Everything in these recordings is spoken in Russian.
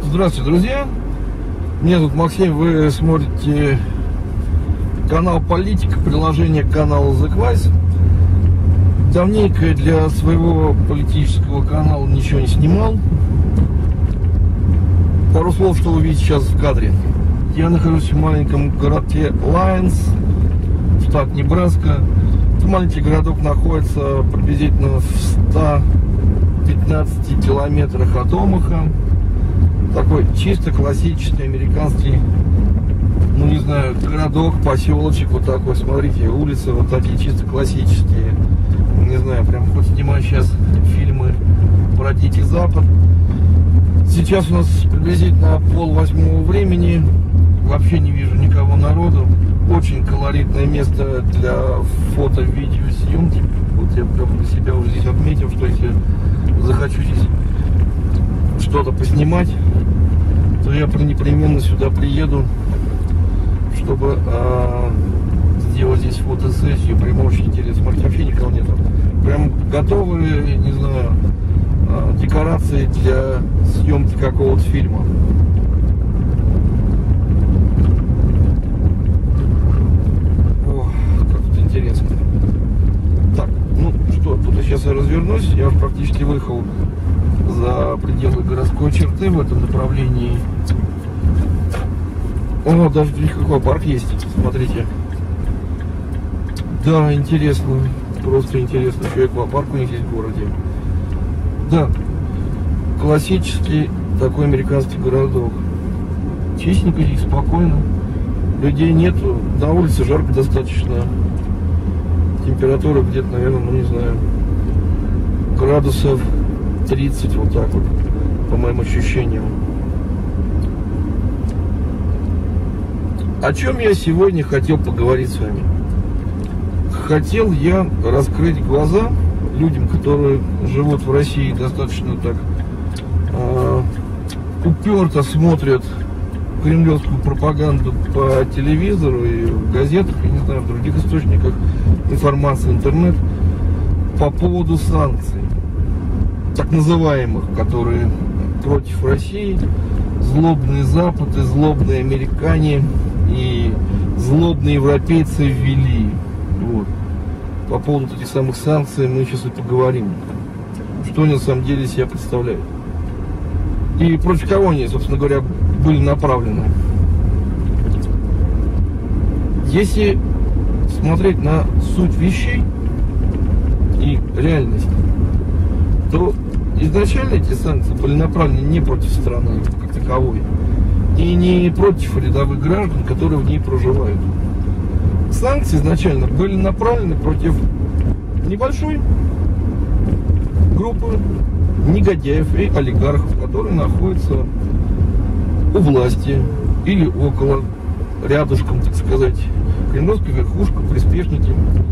Здравствуйте, друзья! Меня зовут Максим, вы смотрите канал Политика, приложение к каналу The Quiz. Давненько для своего политического канала ничего не снимал. Пару слов, что вы видите сейчас в кадре. Я нахожусь в маленьком городке Лайнс, штат Небраска. Этот маленький городок находится приблизительно в 115 километрах от Омаха. Такой чисто классический американский, ну не знаю, городок, поселочек, вот такой, смотрите, улицы вот такие чисто классические. Не знаю, прям хоть снимаю сейчас фильмы про Дикий Запад. Сейчас у нас приблизительно 7:30 времени, вообще не вижу никого народу. Очень колоритное место для фото-видеосъемки. Вот я прям для себя уже здесь отметил, что если захочу здесь что-то поснимать, то я непременно сюда приеду, чтобы сделать здесь фотосессию. Прям очень интересно. Смотрите, вообще никого нету. Прям готовые, не знаю, декорации для съемки какого-то фильма. О, как тут интересно. Так, ну что, тут сейчас я развернусь. Я уже практически выехал за пределы городской черты в этом направлении. О, даже аквапарк есть, смотрите. Да, интересно, просто интересно, что аквапарк у них есть в городе. Да, классический такой американский городок. Чистенько здесь, спокойно. Людей нету, на улице жарко достаточно. Температура где-то, наверное, ну не знаю, градусов 30, вот так вот, по моим ощущениям. О чем я сегодня хотел поговорить с вами? Хотел я раскрыть глаза людям, которые живут в России, достаточно так уперто смотрят кремлевскую пропаганду по телевизору и в газетах, я не знаю, в других источниках информации, интернет, по поводу санкций, так называемых, которые против России злобные Запады, злобные американе и злобные европейцы ввели. Вот. По поводу этих самых санкций мы сейчас и поговорим. Что они на самом деле себя представляют. И против кого они, собственно говоря, были направлены. Если смотреть на суть вещей и реальность, то изначально эти санкции были направлены не против страны как таковой и не против рядовых граждан, которые в ней проживают. Санкции изначально были направлены против небольшой группы негодяев и олигархов, которые находятся у власти или около, рядышком, так сказать, кремлевская верхушка, приспешники,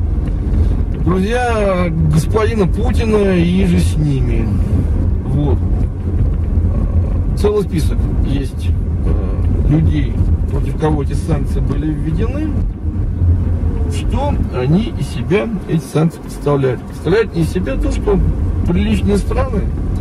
друзья господина Путина и же с ними. Вот. Целый список есть людей, против кого эти санкции были введены. Что они из себя, эти санкции, представляют? Представляют из себя то, что приличные страны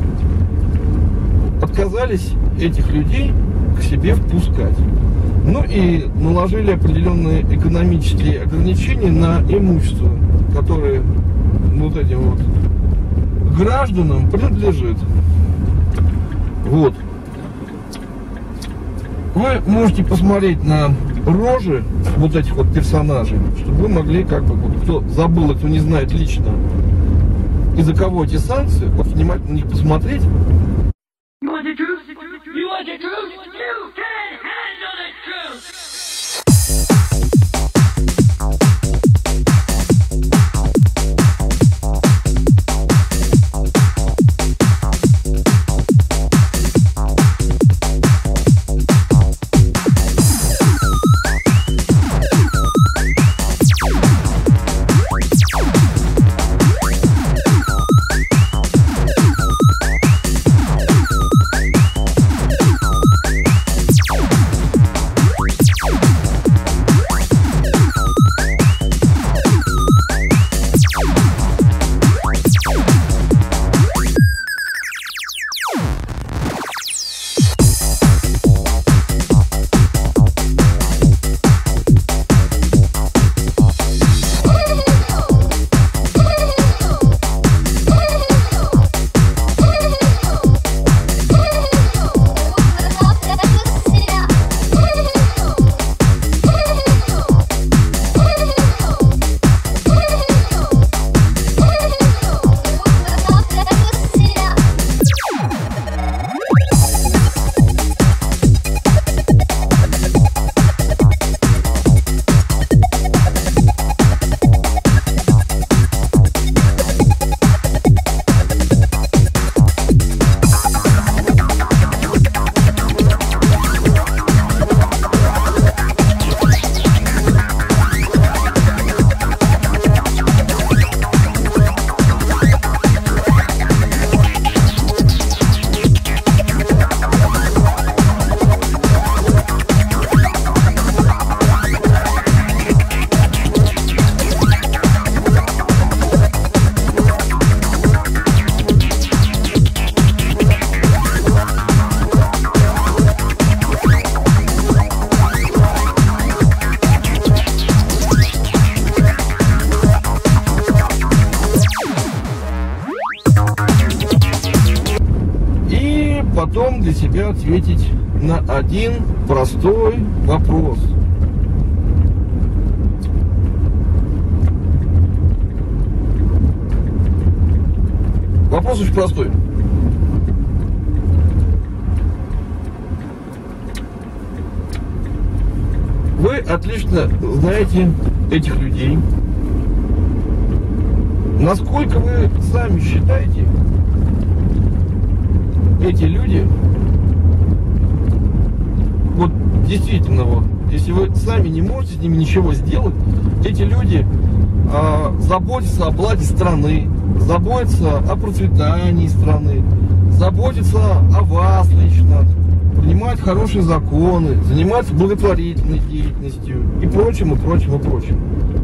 отказались этих людей к себе впускать. Ну и наложили определенные экономические ограничения на имущество, которое вот этим вот гражданам принадлежит. Вот. Вы можете посмотреть на рожи вот этих вот персонажей, чтобы вы могли, как бы, вот, кто забыл, кто не знает лично, из-за кого эти санкции, вот внимательно на них посмотреть. потом для себя ответить на один простой вопрос. Вопрос очень простой. Вы отлично знаете этих людей. Насколько вы сами считаете, эти люди, вот действительно, вот, если вы сами не можете с ними ничего сделать, эти люди заботятся о благе страны, заботятся о процветании страны, заботятся о вас лично, принимают хорошие законы, занимаются благотворительной деятельностью и прочим, и прочим, и прочим.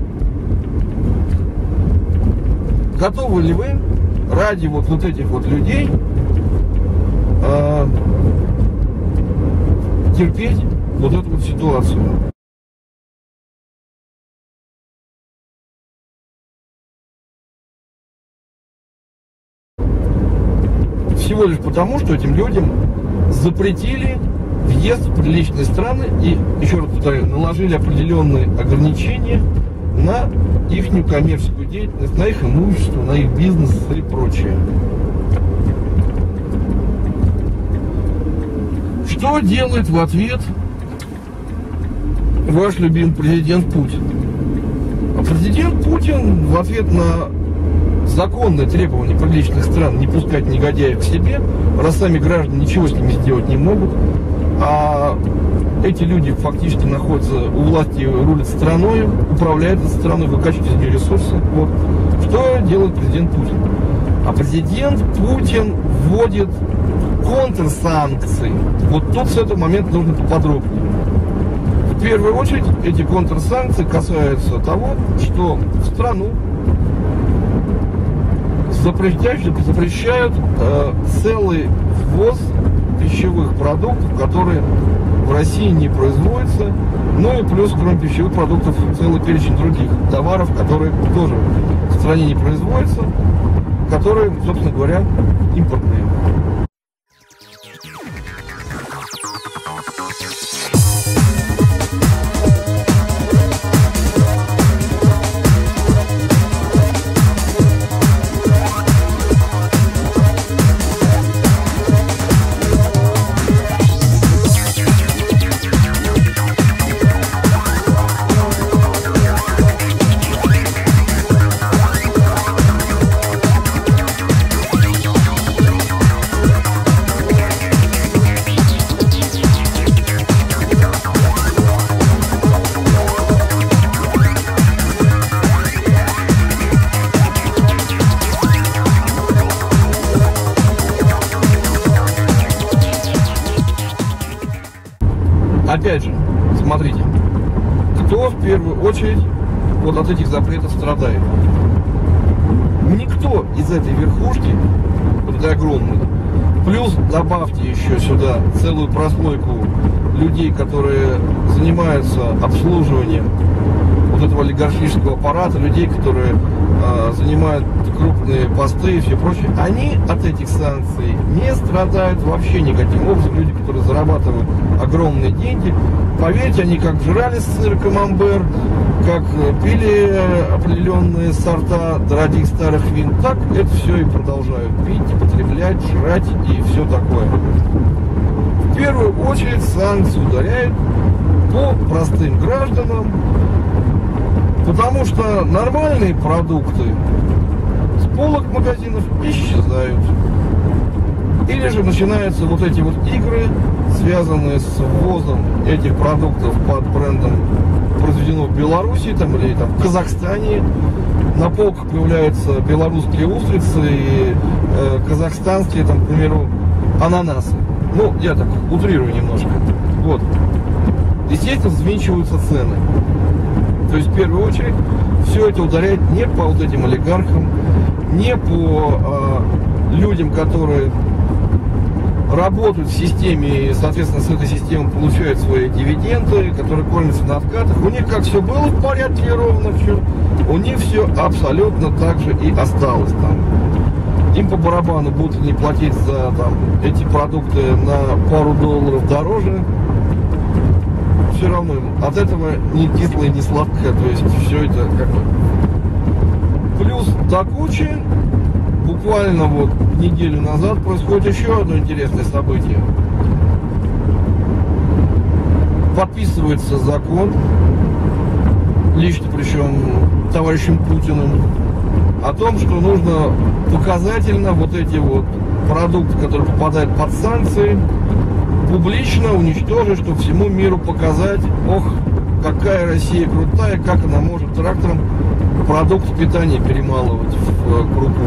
Готовы ли вы ради вот этих вот людей терпеть вот эту вот ситуацию? Всего лишь потому, что этим людям запретили въезд в приличные страны и, еще раз повторяю, наложили определенные ограничения на их коммерческую деятельность, на их имущество, на их бизнес и прочее. Что делает в ответ ваш любимый президент Путин? А президент Путин в ответ на законные требования приличных стран не пускать негодяев к себе, раз сами граждане ничего с ними сделать не могут, а эти люди фактически находятся у власти, рулят страной, управляют этой страной, выкачивают из нее ресурсы. Вот. Что делает президент Путин? А президент Путин вводит контрсанкции. Вот тут с этого момента нужно поподробнее. В первую очередь эти контрсанкции касаются того, что в страну запрещают целый ввоз пищевых продуктов, которые в России не производятся, ну и плюс, кроме пищевых продуктов, целый перечень других товаров, которые тоже в стране не производятся, которые, собственно говоря, импортные. Опять же, смотрите, кто в первую очередь вот от этих запретов страдает? Никто из этой верхушки, вот этой огромной, плюс добавьте еще сюда целую прослойку людей, которые занимаются обслуживанием вот этого олигархического аппарата, людей, которые занимают крупные посты и все прочее, они от этих санкций не страдают вообще никаким образом. Люди, которые зарабатывают огромные деньги, поверьте, они как жрали сыр камамбер, как пили определенные сорта дорогих старых вин, так это все и продолжают пить, потреблять, жрать и все такое. В первую очередь санкции ударяют по простым гражданам, потому что нормальные продукты с полок магазинов исчезают. Или же начинаются вот эти вот игры, связанные с ввозом этих продуктов под брендом произведено в Беларуси там, или там, в Казахстане. На полках появляются белорусские устрицы и казахстанские, там, к примеру, ананасы. Ну, я так утрирую немножко. Вот. Естественно, взвинчиваются цены. То есть, в первую очередь, все это ударяет не по вот этим олигархам, не по людям, которые работают в системе и, соответственно, с этой системы получают свои дивиденды, которые кормятся на откатах. У них как все было в порядке ровно все, у них все абсолютно так же и осталось там. им по барабану, будут они платить за там, эти продукты на пару долларов дороже. Все равно им от этого ни кислое, ни сладкое, то есть все это как бы. Плюс до кучи, буквально вот неделю назад происходит еще одно интересное событие. Подписывается закон, лично причем товарищем Путиным, о том, что нужно показательно вот эти вот продукты, которые попадают под санкции, публично уничтожить, чтобы всему миру показать, ох, какая Россия крутая, как она может трактором продукты питания перемалывать в крупу.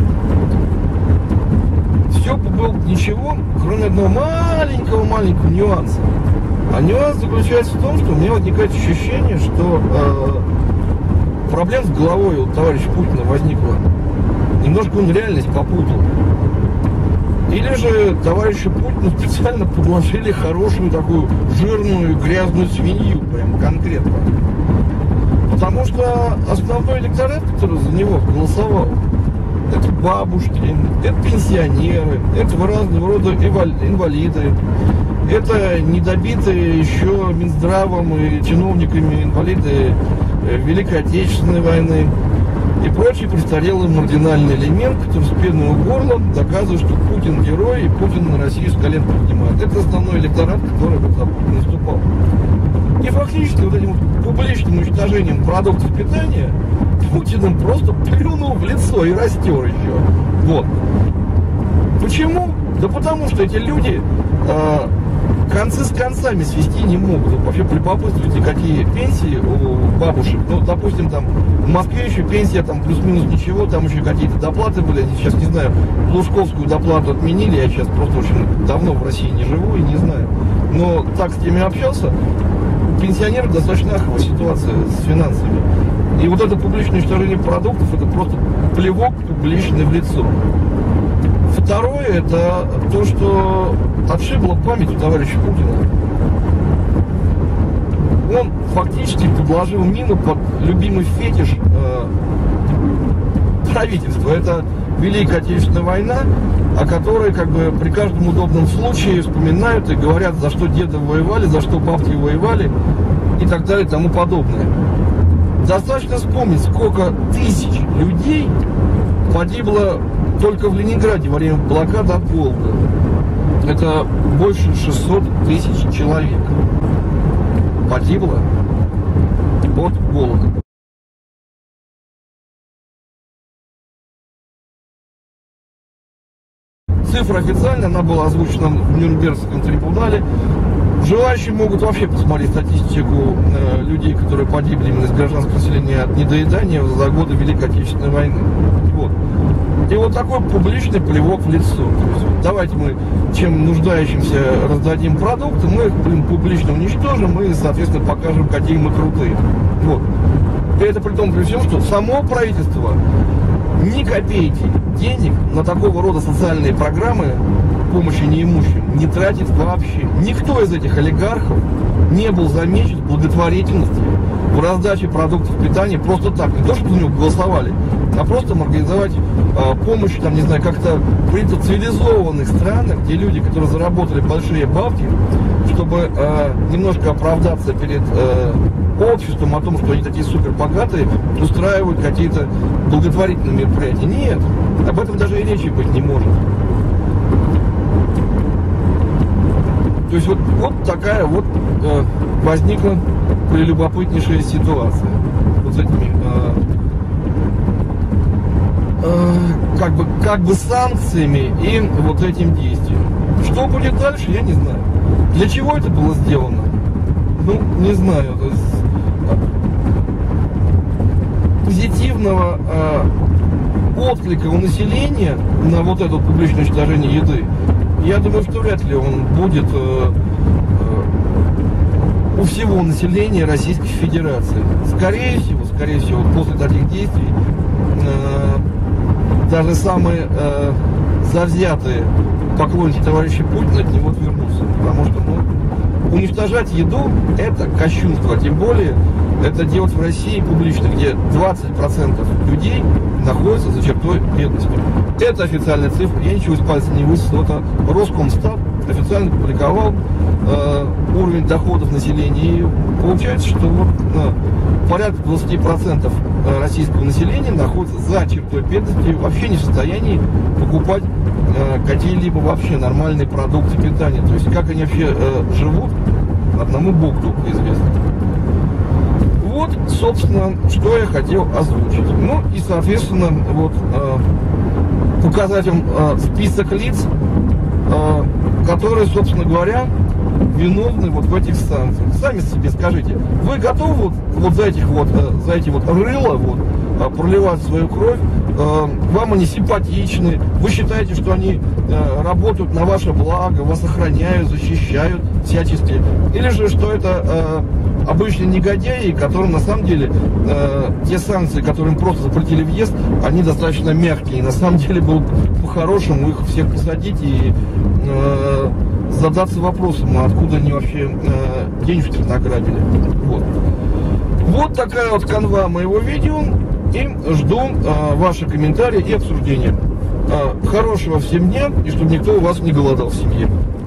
Все было ничего, кроме одного маленького нюанса. А нюанс заключается в том, что у меня возникает ощущение, что проблем с головой у товарища Путина возникла. Немножко он реальность попутал. Или же товарищу Путину специально подложили хорошую такую жирную грязную свинью, прям конкретно. Потому что основной электорат, который за него голосовал, это бабушки, это пенсионеры, это разного рода инвалиды, это недобитые еще Минздравом и чиновниками инвалиды Великой Отечественной войны и прочий престарелый маргинальный элемент, который с пеной у горла доказывает, что Путин герой и Путин на Россию с колен поднимает. Это основной электорат, который вот за Путина наступал. И фактически вот этим публичным уничтожением продуктов питания Путиным просто плюнул в лицо и растер еще. Вот. Почему? Да потому что эти люди концы с концами свести не могут. Вот вообще полюбопытствуйте, какие пенсии у бабушек. Ну, допустим, там в Москве еще пенсия там плюс-минус ничего, там еще какие-то доплаты были. Сейчас не знаю, Лужковскую доплату отменили. Я сейчас просто очень давно в России не живу и не знаю. Но так с теми общался. У пенсионеров достаточно аховая ситуация с финансами. И вот это публичное уничтожение продуктов, это просто плевок публичный в лицо. Второе, это то, что отшибло память у товарища Путина. Он фактически подложил мину под любимый фетиш правительства. Это Великая Отечественная война, о которой как бы при каждом удобном случае вспоминают и говорят, за что деды воевали, за что бабки воевали и так далее и тому подобное. Достаточно вспомнить, сколько тысяч людей погибло только в Ленинграде во время блокады от голода. Это больше 600 тысяч человек погибло от голода. Цифра официально, она была озвучена в Нюрнбергском трибунале. Желающие могут вообще посмотреть статистику людей, которые погибли именно из гражданского населения от недоедания за годы Великой Отечественной войны. Вот. И вот такой публичный плевок в лицо. То есть, давайте мы чем нуждающимся раздадим продукты, мы их публично уничтожим и, соответственно, покажем, какие мы крутые. Вот. И это при том, при всем, что само правительство ни копейки денег на такого рода социальные программы помощи неимущим не тратит вообще. Никто из этих олигархов не был замечен в благотворительности, в раздаче продуктов питания просто так. Не то, что за него голосовали, а просто организовать помощь, там, не знаю, как-то в цивилизованных странах, где люди, которые заработали большие бабки, чтобы немножко оправдаться перед обществом о том, что они такие супер богатые, устраивают какие-то благотворительные мероприятия. Нет, об этом даже и речи быть не может. То есть вот такая вот возникла прелюбопытнейшая ситуация вот с этими как бы санкциями и вот этим действием. Что будет дальше, я не знаю. Для чего это было сделано? Ну, не знаю. То есть, позитивного отклика у населения на вот это публичное уничтожение еды, я думаю, что вряд ли он будет у всего населения Российской Федерации. Скорее всего, после таких действий даже самые завзятые поклонники товарища Путина от него отвернутся. Потому что уничтожать еду — это кощунство. Тем более это делать в России публично, где 20% людей находятся за чертой бедности. Это официальная цифра, я ничего из пальца не высосал. Это Роскомстат официально публиковал уровень доходов населения. И получается, что вот, порядка 20% российского населения находится за чертой бедности и вообще не в состоянии покупать какие-либо вообще нормальные продукты питания. То есть как они вообще живут, одному Богу только известно. Вот, собственно, что я хотел озвучить. Ну и, соответственно, вот показать вам список лиц, которые, собственно говоря, виновны вот в этих санкциях. Сами себе скажите, вы готовы вот за эти вот рыла проливать свою кровь? Вам они симпатичны, вы считаете, что они работают на ваше благо, вас охраняют, защищают всячески, или же что это обычные негодяи, которым на самом деле те санкции, которые им просто запретили въезд, они достаточно мягкие, и на самом деле было бы по-хорошему их всех посадить и задаться вопросом, откуда они вообще денежки награбили. Вот такая вот канва моего видео. И жду ваши комментарии и обсуждения. Хорошего всем дня, и чтобы никто у вас не голодал в семье.